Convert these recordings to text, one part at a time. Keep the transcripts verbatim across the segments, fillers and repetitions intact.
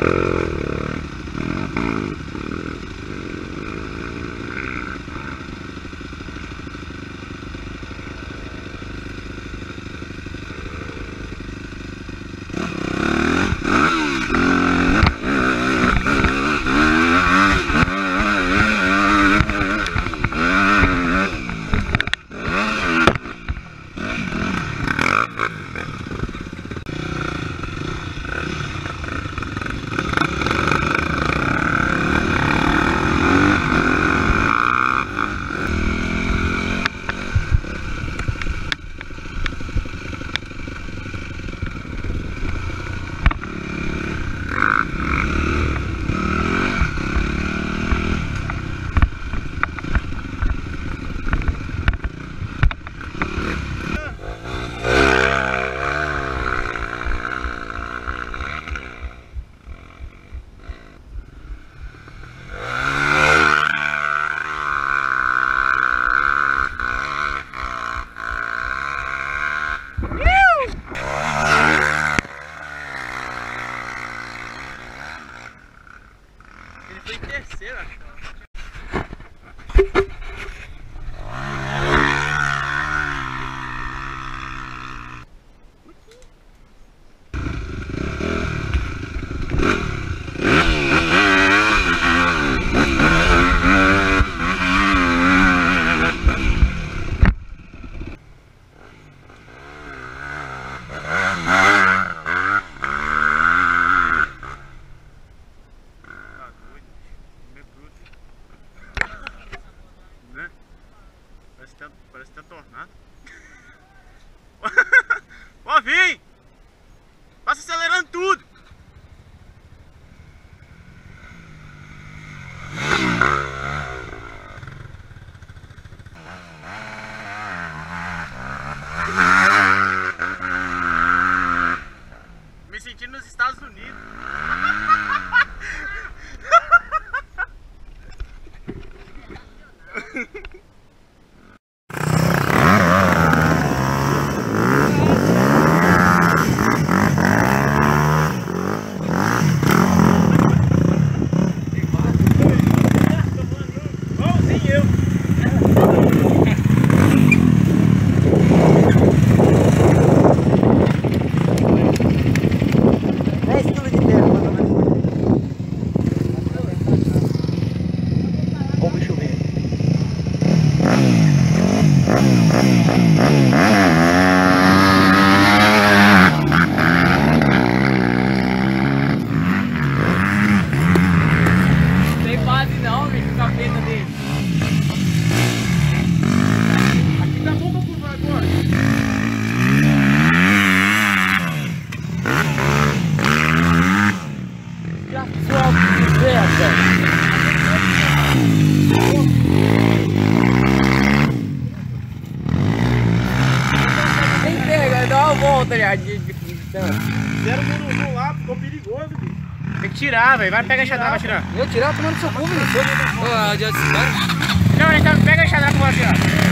Foi em terceiro, acho. Parece que tá tornado. Ó, vem! Passa acelerando tudo! Me sentindo nos Estados Unidos. Tem que pegar, dá uma volta ali de distância. Fizeram no, no lá, ficou perigoso, bicho. Tem que tirar, velho. Vai, pega a enxadrá, vai tirar. Eu tirar tomando seu cu, Vinícius. Ô, adianta esse cara. Não, então pega a enxadrá com você, ó.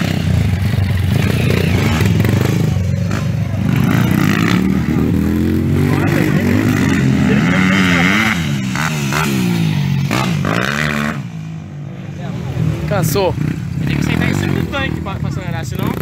Cansou. Tem que sentar em cima do tanque pra, pra acelerar, senão...